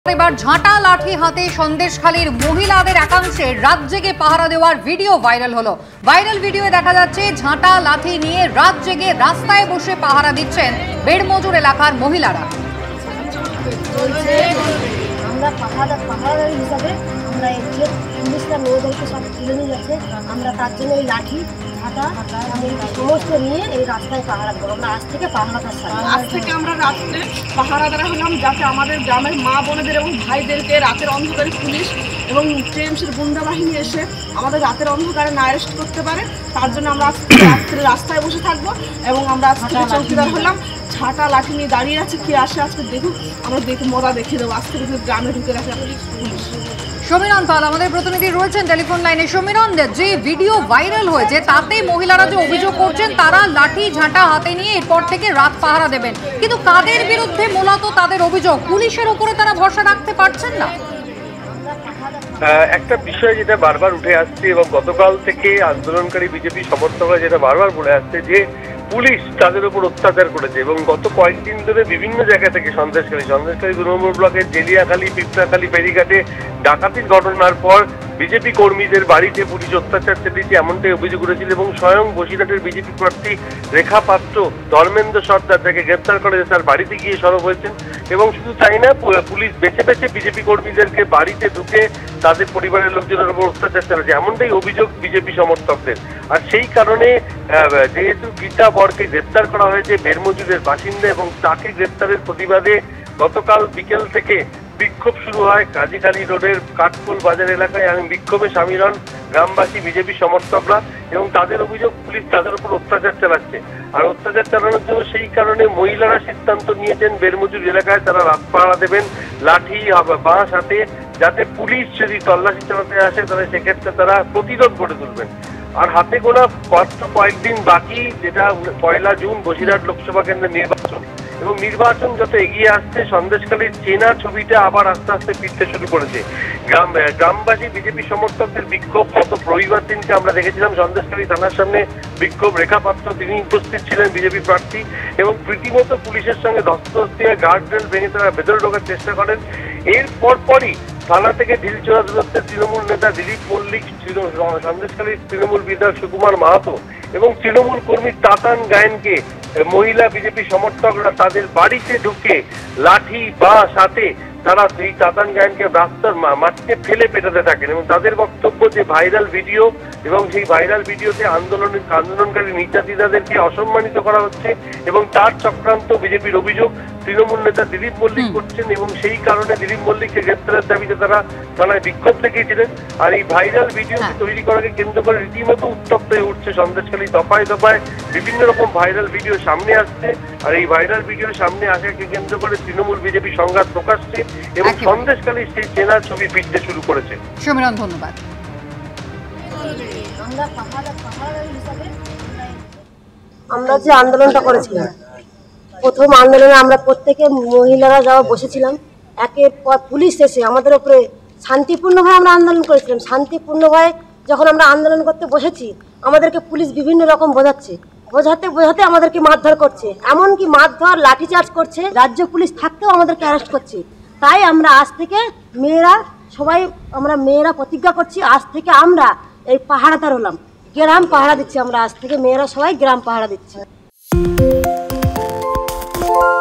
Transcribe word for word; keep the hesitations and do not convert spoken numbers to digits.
এবার ঝাঁটা লাঠি হাতে সন্দেশখালীর মহিলাদের একাংশে রাত জেগে পাহারা দেওয়ার ভিডিও ভাইরাল হলো। ভাইরাল ভিডিওয়ে দেখা যাচ্ছে ঝাঁটা লাঠি নিয়ে রাত জেগে রাস্তায় বসে পাহারা দিচ্ছেন বেড়মজুর এলাকার মহিলারা। আমরা পাহাড় পাহাড়ের হিসাবে আমরা এই যে পুলিশরা মেয়েদেরকে সব তুলে নিয়ে যাচ্ছে, আমরা তার জন্য এই লাঠি ঝাঁটা সমস্ত নিয়ে এই রাস্তায় পাহারা দেবো। আমরা আজ থেকে পাহারাদার আজ থেকে আমরা রাত্রে পাহারাদার হলাম, যাতে আমাদের গ্রামের মা বোনেদের এবং ভাইদেরকে রাতের অন্ধকারে পুলিশ এবং টিএমসির গুন্ডা বাহিনী এসে আমাদের রাতের অন্ধকারে না অ্যারেস্ট করতে পারে। তার জন্য আমরা আজ রাত্রে রাস্তায় বসে থাকবো এবং আমরা আজ থেকে চৌকিদার হলাম। ঝাঁটা লাঠি নিয়ে দাঁড়িয়ে আছে, কে আসে আজকে দেখুক, আমরা দেখে মজা দেখিয়ে দেবো। আজ থেকে গ্রামে ঢুকে রাখে পুলিশ। সমীরণ পাল আমাদের প্রতিনিধি রয়েছেন টেলিফোন লাইনে। সমীরণ, যে ভিডিও ভাইরাল হয়েছে তাতে মহিলারা যে অভিযোগ করছেন তারা লাঠি ঝাঁটা হাতে নিয়ে এরপর থেকে রাত পাহারা দেবেন, কিন্তু কাদের বিরুদ্ধে মূলত তাদের অভিযোগ? পুলিশের উপরে তারা ভরসা রাখতে পারছেন না। একটা বিষয় যেটা বারবার উঠে আসছে এবং গতকাল থেকে আন্দোলনকারী বিজেপি সমর্থকরা যেটা বারবার বলে আসছে যে পুলিশ তাদের উপর অত্যাচার করেছে এবং গত কয়েকদিন ধরে বিভিন্ন জায়গা থেকে সন্দেশখালী সন্দেশখালী দু নম্বর ব্লকের জেলিয়াখালী পিপড়াখালী ফেরিঘাটে ডাকাতির ঘটনার পর বিজেপি কর্মীদের বাড়িতে পুলিশ অত্যাচার চালিয়েছে এমনটাই অভিযোগ উঠেছিল এবং স্বয়ং বসিরহাটের বিজেপি প্রার্থী রেখা পাত্র ধর্মেন্দ্র সর্দার যাকে গ্রেপ্তার করে তার বাড়িতে গিয়ে সরব হয়েছেন। এবং শুধু তাই না, পুলিশ বেছে বেছে বিজেপি কর্মীদেরকে বাড়িতে ঢুকে তাদের পরিবারের লোকজনের উপর অত্যাচার চালাচ্ছে এমনটাই অভিযোগ বিজেপি সমর্থকদের। আর সেই কারণে যেহেতু গীতা বরকে গ্রেপ্তার করা হয়েছে বেড়মজুরের বাসিন্দা এবং তাকে গ্রেপ্তারের প্রতিবাদে গতকাল বিকেল থেকে বিক্ষোভ শুরু হয় কাজীখালী রোডের কাঠপুল বাজার এলাকায়। এবং বিক্ষোভে সামিল হন গ্রামবাসী বিজেপি সমর্থকরা এবং তাদের অভিযোগ পুলিশ তাদের উপর অত্যাচার চালাচ্ছে। আর অত্যাচার চালানোর জন্য সেই কারণে মহিলারা সিদ্ধান্ত নিয়েছেন বেড়মজুর এলাকায় তারা রাত পাহারা দেবেন লাঠি বাঁশ হাতে, যাতে পুলিশ যদি তল্লাশি চালাতে আসে তাহলে সেক্ষেত্রে তারা প্রতিরোধ গড়ে তুলবেন। আর হাতে গোনা মাত্র কয়েকদিন বাকি, যেটা পয়লা জুন বসিরহাট লোকসভা কেন্দ্রের নির্বাচন এবং নির্বাচন যত এগিয়ে আসছে সন্দেশখালীর চেনা ছবিটা আবার আস্তে আস্তে ফিরতে শুরু করেছে। গ্রাম গ্রামবাসী বিজেপি সমর্থকদের বিক্ষোভ গত রবিবার দিনকে আমরা দেখেছিলাম সন্দেশখালী থানার সামনে বিক্ষোভ। রেখা পাত্র তিনি উপস্থিত ছিলেন বিজেপি প্রার্থী এবং রীতিমতো পুলিশের সঙ্গে ধস্তাধস্তি হয়ে গার্ড রেল ভেঙে তারা ভেতরে ঢোকার চেষ্টা করেন। এর পরপরই থানা থেকে ঢিলছোড়া দূরত্বের তৃণমূল নেতা দিলীপ মল্লিক, সন্দেশখালীর তৃণমূল বিধায়ক সুকুমার মাহাতো এবং তৃণমূল কর্মী তাতান গায়েনকে মহিলা বিজেপি সমর্থকরা তাদের বাড়িতে ঢুকে লাঠি বা সাথে তারা সেই তাতান গায়েনকে রাস্তার মাটিতে ফেলে পেটাতে থাকেন এবং তাদের বক্তব্য যে ভাইরাল ভিডিও এবং সেই ভাইরাল ভিডিওতে আন্দোলন আন্দোলনকারী নির্যাতিতাদেরকে অসম্মানিত করা হচ্ছে এবং তার চক্রান্ত বিজেপির অভিযোগ তৃণমূল নেতা দিলীপ মল্লিক করছেন এবং সেই কারণে দিলীপ মল্লিককে গ্রেপ্তারের দাবিতে তারা থানায় বিক্ষোভ দেখিয়েছিলেন। আর এই ভাইরাল ভিডিও তৈরি করাকে কেন্দ্র করে রীতিমতো উত্তপ্ত হয়ে উঠছে সন্দেশখালী। দফায় দফায় বিভিন্ন রকম ভাইরাল ভিডিও সামনে আসছে আর এই ভাইরাল ভিডিও সামনে আসাকে কেন্দ্র করে তৃণমূল বিজেপি সংঘাত প্রকাশছে এবং সন্দেশখালী সেই চেনা ছবি ফিরতে শুরু করেছে। সমীরণ, ধন্যবাদ। আমরা পাহাড় পাহাড়ের হিসাবে আমরা যে আন্দোলনটা করেছিলাম, প্রথম আন্দোলনে আমরা প্রত্যেকে মহিলারা যাওয়া বসেছিলাম, একের পর পুলিশ এসে আমাদের উপরে শান্তিপূর্ণভাবে আমরা আন্দোলন করেছিলাম। শান্তিপূর্ণভাবে যখন আমরা আন্দোলন করতে বসেছি আমাদেরকে পুলিশ বিভিন্ন রকম বোঝাচ্ছে, বোঝাতে বোঝাতে আমাদেরকে মারধর করছে, এমনকি মারধর লাঠিচার্জ করছে। রাজ্য পুলিশ থাকতেও আমাদেরকে অ্যারেস্ট করছে। তাই আমরা আজ থেকে মেয়েরা সবাই আমরা মেয়েরা প্রতিজ্ঞা করছি, আজ থেকে আমরা এই পাহারাদার হলাম, গ্রাম পাহারা দিচ্ছি। আমরা আজ থেকে মেয়েরা সবাই গ্রাম পাহারা দিচ্ছি।